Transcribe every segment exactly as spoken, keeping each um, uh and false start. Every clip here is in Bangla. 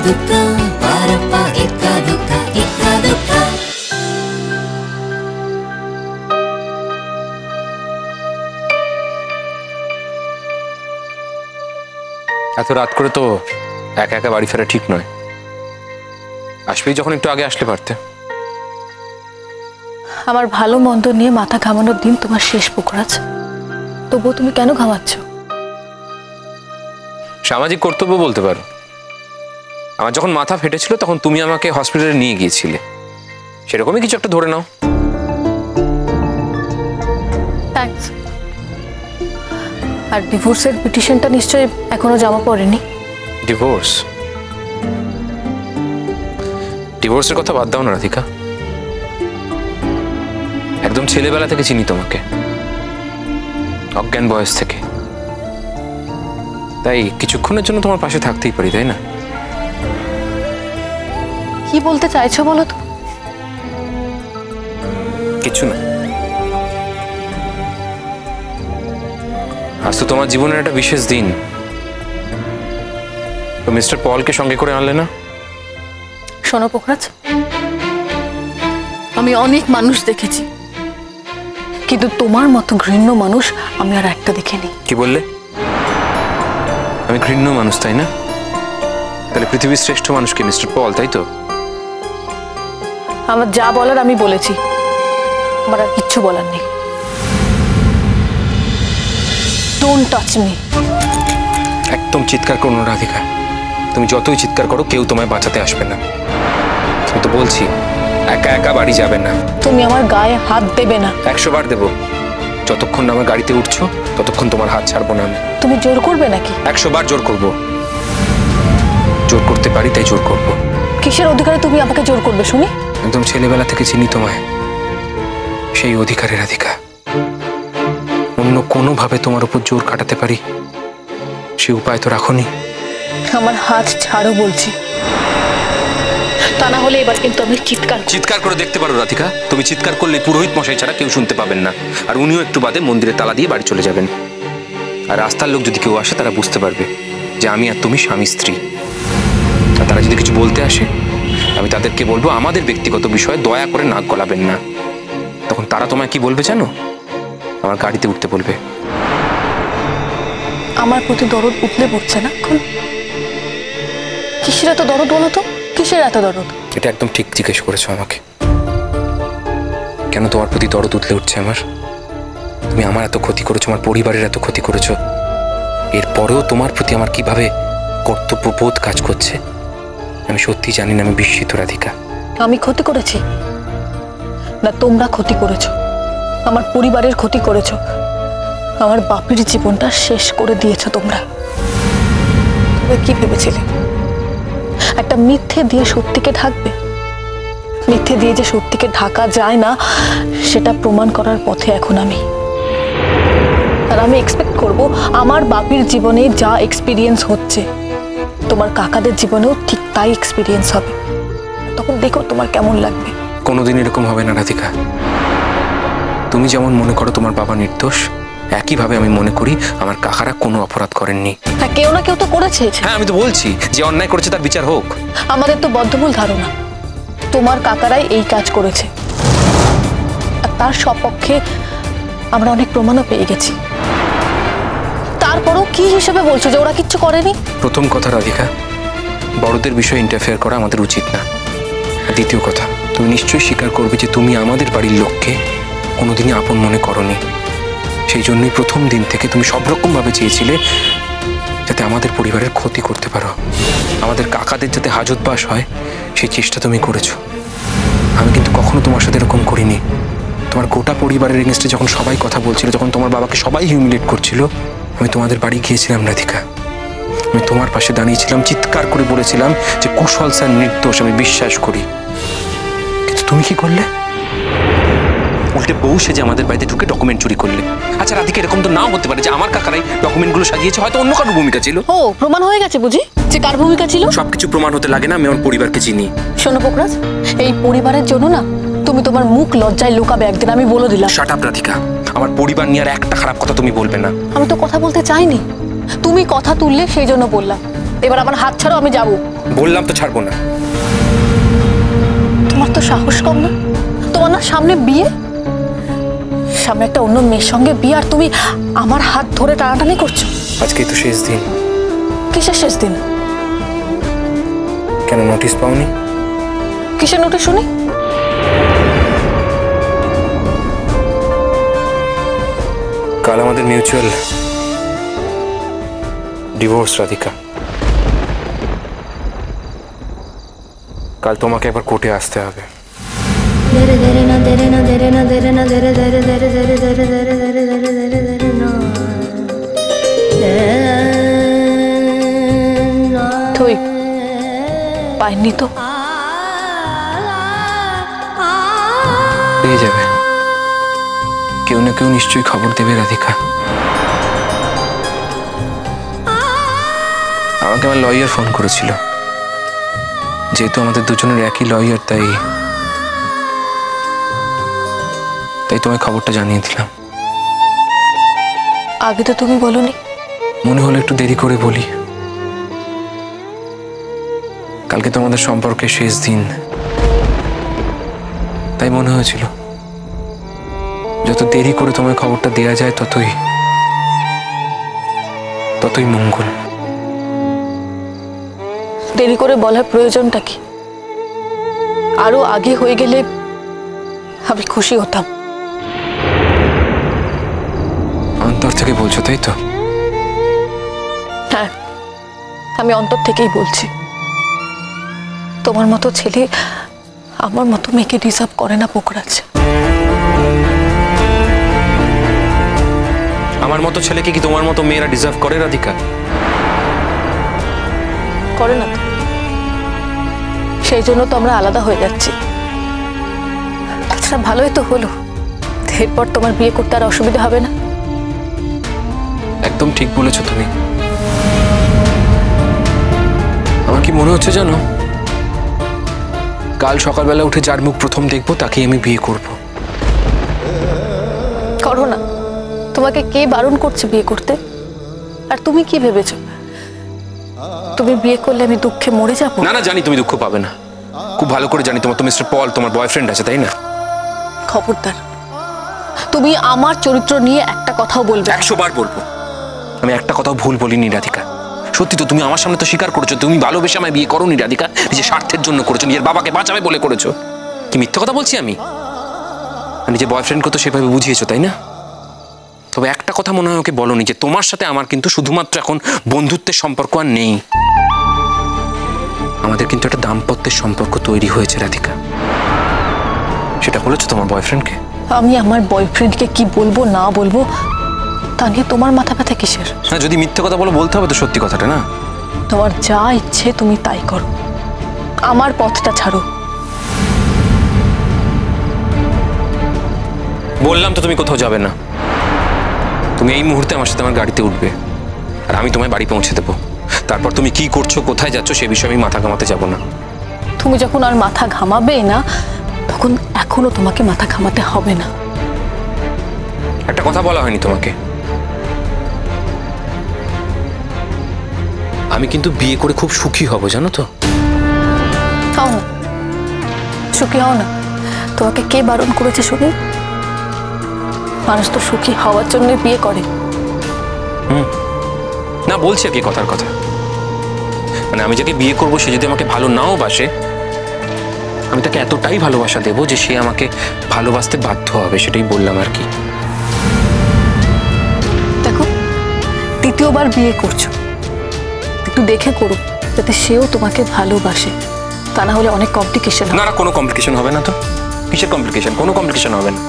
দুক্কা পারপ্পা এক্কা দুক্কা এক্কা দুক্কা। এত রাত করে তো একা একা বাড়ি ফেরা ঠিক নয়। আসবেই যখন একটু আগে আসলে পারতে। আমার ভালো মন্দ নিয়ে মাথা ঘামানোর দিন তোমার শেষ পুকুরাজ, তবুও তুমি কেন ঘামাচ্ছ? সামাজিক কর্তব্য বলতে পারো। আমার যখন মাথা ফেটেছিল তখন তুমি আমাকে হসপিটালে নিয়ে গিয়েছিলে, সেরকমই কিছু একটা ধরে নাও। থ্যাঙ্কস। আর ডিভোর্সের পিটিশনটা নিশ্চয়ই এখনো জমা পড়েনি? ডিভোর্স ডিভোর্সের কথা বাদ দাও না রাধিকা। একদম ছেলেবেলা থেকে চিনি তোমাকে, অজ্ঞান বয়স থেকে। তাই কিছুক্ষণের জন্য তোমার পাশে থাকতেই পারি, তাই না? কি বলতে চাইছো বলো তো? কিছু না। আজ তো তোমার জীবনের একটা বিশেষ দিন। তো মিস্টার পলকে সঙ্গে করে আনলে না? শোনো পোখরাজ, আমি অনেক মানুষ দেখেছি, কিন্তু তোমার মতো ঘৃণ্য মানুষ আমি আর একটা দেখিনি। কি বললে? আমি ঘৃণ্য মানুষ, তাই না? তাহলে পৃথিবীর শ্রেষ্ঠ মানুষ কি মিস্টার পল, তাই তো? আমার যা বলার আমি বলেছি, আমার আর কিচ্ছু বলার নেই। Don't touch me. একদম চিৎকার করো না রাধিকা। তুমি যতই চিৎকার করো কেউ তোমায় বাঁচাতে আসবে না। আমি তো বলছি একা একা বাড়ি যাবে না। তুমি আমার গায়ে হাত দেবে না। একশো বার দেবো। যতক্ষণ না আমার গাড়িতে উঠছো ততক্ষণ তোমার হাত ছাড়বো না আমি। তুমি জোর করবে নাকি? একশো বার জোর করবো। জোর করতে পারি তাই জোর করবো। কিসের অধিকারে তুমি আমাকে জোর করবে শুনি? একদম ছেলেবেলা থেকে চিনি তোমায়, সেই অধিকারের রাধিকা। অন্য কোনোভাবে তোমার উপর জোর কাটাতে পারি সে উপায় তো রাখোনি। আমার হাত ছাড়ো বলছি, তা না হলে এবার কিন্তু আমি চিৎকার চিৎকার করে দেখতে পারো রাধিকা। তুমি চিৎকার করলে পুরোহিত মশাই ছাড়া কেউ শুনতে পাবেন না, আর উনিও একটু বাদে মন্দিরে তালা দিয়ে বাড়ি চলে যাবেন। আর রাস্তার লোক যদি কেউ আসে তারা বুঝতে পারবে যে আমি আর তুমি স্বামী স্ত্রী। আর তারা যদি কিছু বলতে আসে আমি তাদেরকে বলবো আমাদের ব্যক্তিগত বিষয়ে দয়া করে নাক গলাবেন না। তখন তারা তোমায় কি বলবে জানো? আমার গাড়িতে উঠতে বলবে। আমার প্রতি দরদ উঠলে পড়ছে না এখন? কিসের এত দরদ বলো তো? কিসের এত দরদ? এটা একদম ঠিক জিজ্ঞেস করেছো আমাকে। কেন তোমার প্রতি দরদ উঠলে উঠছে আমার? তুমি আমার এত ক্ষতি করেছো, আমার পরিবারের এত ক্ষতি করেছো, এরপরেও তোমার প্রতি আমার কিভাবে কর্তব্যবোধ কাজ করছে আমি সত্যি জানি না। আমি বিস্মিত রাধিকা। আমি ক্ষতি করেছি না তোমরা ক্ষতি করেছো? আমার পরিবারের ক্ষতি করেছো, আমার বাপের জীবনটা শেষ করে দিয়েছো তোমরা। তবে কি ভেবেছিলে একটা মিথ্যে দিয়ে সত্যিকে ঢাকবে? মিথ্যে দিয়ে যে সত্যিকে ঢাকা যায় না সেটা প্রমাণ করার পথে এখন আমি। আর আমি এক্সপেক্ট করব আমার বাপের জীবনে যা এক্সপিরিয়েন্স হচ্ছে তোমার কাকাদের জীবনেও ঠিক তাই এক্সপিরিয়েন্স হবে। তখন দেখো তোমার কেমন লাগবে। কোনোদিন এরকম হবে না রাধিকা। তুমি যেমন মনে করো তোমার বাবা নির্দোষ, একইভাবে আমি মনে করি আমার কাকারা কোনো অপরাধ করেননি। হ্যাঁ, কেউ না কেউ তো করেছে। হ্যাঁ, আমি তো বলছি যে অন্যায় করেছে তার বিচার হোক। আমাদের তো বদ্ধমূল ধারণা তোমার কাকারাই এই কাজ করেছে, আর তার সপক্ষে আমরা অনেক প্রমাণও পেয়ে গেছি। তারপরও কি হিসেবে বলছো যে ওরা কিচ্ছু করেনি? প্রথম কথা রাধিকা, বড়দের বিষয়ে ইন্টারফেয়ার করা আমাদের উচিত না। দ্বিতীয় কথা, তুমি নিশ্চয়ই স্বীকার করবে যে তুমি আমাদের বাড়ির লোককে কোনোদিনই আপন মনে করনি। সেই জন্যই প্রথম দিন থেকে তুমি সব রকমভাবে চেয়েছিলে যাতে আমাদের পরিবারের ক্ষতি করতে পারো, আমাদের কাকাদের যাতে হাজতবাস হয় সেই চেষ্টা তুমি করেছো। আমি কিন্তু কখনো তোমার সাথে এরকম করিনি। তোমার গোটা পরিবারের এগেনস্টে যখন সবাই কথা বলছিল, যখন তোমার বাবাকে সবাই হিউমিলেট করছিল, আমি তোমাদের বাড়ি গিয়েছিলাম রাধিকা। আমি তোমার পাশে দাঁড়িয়েছিলাম, চিৎকার করে বলেছিলাম যে কুশল স্যার নির্দোষ, আমি বিশ্বাস করি। কিন্তু তুমি কি করলে? উল্টে বউ সেজে আমাদের বাড়িতে ঢুকে ডকুমেন্ট চুরি করলে। আচ্ছা রাধিকা, এরকম তো নাও হতে পারে যে আমার কাকারাই ডকুমেন্টগুলো সাজিয়েছে, হয়তো অন্য কারো ভূমিকা ছিল। ও, প্রমাণ হয়ে গেছে বুঝি যে কার ভূমিকা ছিল? সবকিছু প্রমাণ হতে লাগে না, আমি আমার পরিবারকে চিনি। শোনো পোখরাজ, এই পরিবারের জন্য না তুমি তোমার মুখ লজ্জায় লুকাবে একদিন, আমি বলে দিলাম। শাট আপ রাধিকা, আমার পরিবার নিয়ে আর একটা খারাপ কথা তুমি বলবে না। আমি তো কথা বলতে চাইনি, তুমি কথা তুললে সেই জন্য বললাম। এবার আমার হাত ছাড়ো, আমি যাব। বললাম তো ছাড়বো না। তোমার তো সাহস কম না? তোমার না সামনে বিয়ে, সামনে একটা অন্য মেয়ের সঙ্গে বিয়ে, আর তুমি আমার হাত ধরে টানাটানি করছো। আজকেই তো শেষ দিন। কিসের শেষ দিন? কেন নোটিশ পাওনি? কিসের নোটিশ শুনি? কাল আমাদের মিউচুয়াল ডিভোর্স রাধিকা। কাল তোমাকে একবার কোর্টে আসতে হবে। তুই পাইনি তো? পেয়ে যাবে, কেউ না কেউ নিশ্চয়ই খবর দেবে রাধিকা। আমাকে আমার লয়ার ফোন করেছিল, যেহেতু আমাদের দুজনের একই লয়ার, তাই তাই তোমায় খবরটা জানিয়ে দিলাম। আগে তো তুমি বলোনি। মনে হলো একটু দেরি করে বলি। কালকে তোমাদের সম্পর্কের শেষ দিন, তাই মনে হয়েছিল যত দেরি করে তোমায় খবরটা দেয়া যায় ততই ততই মঙ্গল। দেরি করে বলার প্রয়োজনটা কি? আরো আগে হয়ে গেলে আমি খুশি হতাম। অন্তর থেকে বলছো তাই তো? হ্যাঁ, আমি অন্তর থেকেই বলছি। তোমার মতো ছেলে আমার মতো মেয়েকে ডিজার্ভ করে না পোকরাজ। আমার মতো ছেলেকে কি তোমার মতো মেয়েরা ডিজার্ভ করে রাধিকা? করে না তো, সেই জন্য তো আমরা আলাদা হয়ে যাচ্ছি। আচ্ছা, ভালোই তো হলো, এরপর তোমার বিয়ে করতে আর অসুবিধা হবে না। একদম ঠিক বলেছো তুমি। আমার কি মনে হচ্ছে জানো, কাল সকালবেলা উঠে যার মুখ প্রথম দেখবো তাকে আমি বিয়ে করব। করো না, তোমাকে কে বারণ করছে বিয়ে করতে? আর তুমি কি ভেবেছো তুমি বিয়ে করলে আমি দুঃখে মরে যাবো? না না, জানি তুমি দুঃখ পাবে না, খুব ভালো করে জানি। তোমার তো মিস্টার পল, তোমার বয়ফ্রেন্ড আছে তাই না? খবরদার, তুমি আমার চরিত্র নিয়ে একটা কথাও বলবে? একশো বার বলবো। আমি একটা কথাও ভুল বলিনি রাধিকা। সত্যি তো, তুমি আমার সামনে তো স্বীকার করেছো তুমি ভালোবেসে আমায় বিয়ে করোনি রাধিকা, নিজের স্বার্থের জন্য করেছো, নিজের বাবাকে বাঁচাবে বলে করেছো। কি মিথ্যে কথা বলছি আমি? নিজের বয়ফ্রেন্ডকে তো সেভাবে বুঝিয়েছো তাই না? তবে একটা কথা মনে হয় ওকে বলোনি, যে তোমার সাথে আমার কিন্তু শুধুমাত্র এখন বন্ধুত্বের সম্পর্ক আর নেই, আমাদের কিন্তু একটা দাম্পত্যের সম্পর্ক তৈরি হয়েছে রাধিকা। সেটা বলেছো তোমার বয়ফ্রেন্ডকে? আমি আমার বয়ফ্রেন্ডকে কি বলবো না বলবো তা নিয়ে তোমার মাথা ব্যথা কিসের? হ্যাঁ, যদি মিথ্যে কথা বলো বলতে হবে তো সত্যি কথাটা, না? তোমার যা ইচ্ছে তুমি তাই করো, আমার পথটা ছাড়ো। বললাম তো তুমি কোথাও যাবে না। তুমি এই মুহূর্তে আমার সাথে আমার গাড়িতে উঠবে, আর আমি তোমায় বাড়ি পৌঁছে দেবো। তারপর তুমি কি করছো, কোথায় যাচ্ছ, সে বিষয়ে আমি মাথা ঘামাতে যাব না। তুমি যখন আর মাথা ঘামাবে না, তখন এখনো তোমাকে মাথা ঘামাতে হবে না। একটা কথা বলা হয়নি তোমাকে, আমি কিন্তু বিয়ে করে খুব সুখী হব, জানো তো? হও না, সুখী হও না। তোমাকে কে বারণ করেছে শুনি? মানুষ তো সুখী হওয়ার জন্য বিয়ে করে। হুম, না বলছি কি কথার কথা, মানে আমি যাকে বিয়ে করবো সে যদি আমাকে ভালো নাও বাসে, আমি তাকে এতটাই ভালোবাসা দেবো যে সে আমাকে ভালোবাসতে বাধ্য হবে, সেটাই বললাম আর কি। দেখো, দ্বিতীয়বার বিয়ে করছো, একটু দেখে করো যাতে সেও তোমাকে ভালোবাসে, তা না হলে অনেক কমপ্লিকেশন। না না, কোনো কমপ্লিকেশন হবে না তো। কিসের কমপ্লিকেশন? কোনো কমপ্লিকেশন হবে না।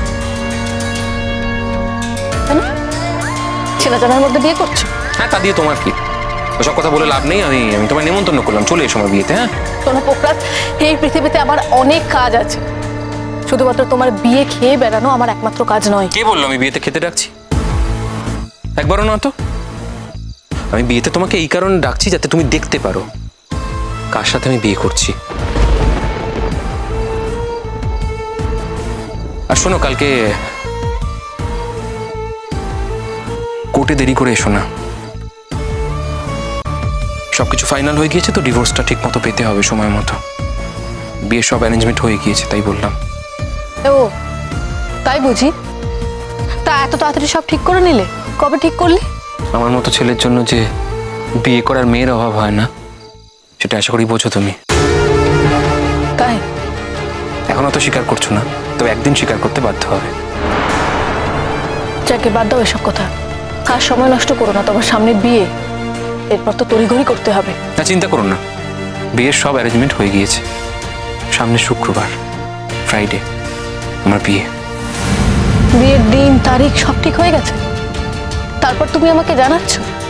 চেনা জানার মধ্যে বিয়ে করছো? হ্যাঁ, তা দিয়ে তোমার কি? ওসব কথা বলে লাভ নেই। আমি আমি তোমায় নেমন্তন্ন করলাম, চলে এসো আমার বিয়েতে। হ্যাঁ, শোনো পোকরাজ, এই পৃথিবীতে আমার অনেক কাজ আছে, শুধুমাত্র তোমার বিয়ে খেয়ে বেড়ানো আমার একমাত্র কাজ নয়। কে বললো আমি বিয়েতে খেতে ডাকছি? একবারও না তো। আমি বিয়েতে তোমাকে এই কারণে ডাকছি যাতে তুমি দেখতে পারো কার সাথে আমি বিয়ে করছি। আর শোনো, কালকে কোর্টে দেরি করে এসো না, সবকিছু ফাইনাল হয়ে গিয়েছে, তো ডিভোর্সটা ঠিক মতো পেতে হবে সময় মতো। বিয়ের সব অ্যারেঞ্জমেন্ট হয়ে গিয়েছে, তাই বললাম। ও তাই বুঝি? তা এত তাড়াতাড়ি সব ঠিক করে নিলে? কবে ঠিক করলে? আমার মতো ছেলের জন্য যে বিয়ে করার মেয়ের অভাব হয় না, সেটা আশা করি বোঝো তুমি। তাই? এখনো তো স্বীকার করছো না, তবে একদিন স্বীকার করতে বাধ্য হবে। যাকে বাদ দাও এসব কথা, আর সময় নষ্ট করো না, তোমার সামনে বিয়ে, এরপর তো তড়িঘড়ি করতে হবে। না চিন্তা করো না, বিয়ের সব অ্যারেঞ্জমেন্ট হয়ে গিয়েছে। সামনে শুক্রবার ফ্রাইডে আমার বিয়ে। বিয়ের দিন তারিখ সব ঠিক হয়ে গেছে, তারপর তুমি আমাকে জানাচ্ছ?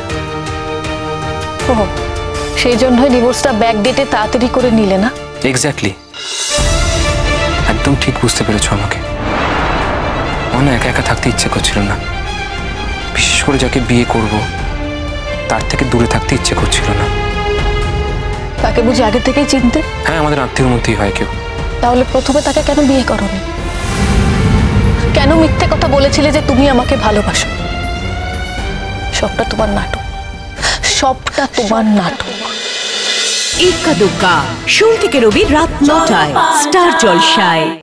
ও সেই জন্যই ডিভোর্সটা ব্যাক ডেটে তাড়াতাড়ি করে নিলে না? এক্স্যাক্টলি, একদম ঠিক বুঝতে পেরেছো আমাকে। আমার না একা একা থাকতে ইচ্ছে করছিল না, বিশেষ করে যাকে বিয়ে করব তার থেকে দূরে থাকতে ইচ্ছে করছিল না। তাকে বুঝি আগে থেকেই চিনতে? হ্যাঁ, আমাদের আত্মীয়র মধ্যেই হয় কেউ। তাহলে প্রথমে তাকে কেন বিয়ে করোনি? কেন মিথ্যে কথা বলেছিলে যে তুমি আমাকে ভালোবাসো? সবটা তোমার নাটক, সবটা তোমার নাটক। এক্কা দোক্কা সোম থেকে রবি রাত নটায় স্টার জলসায়।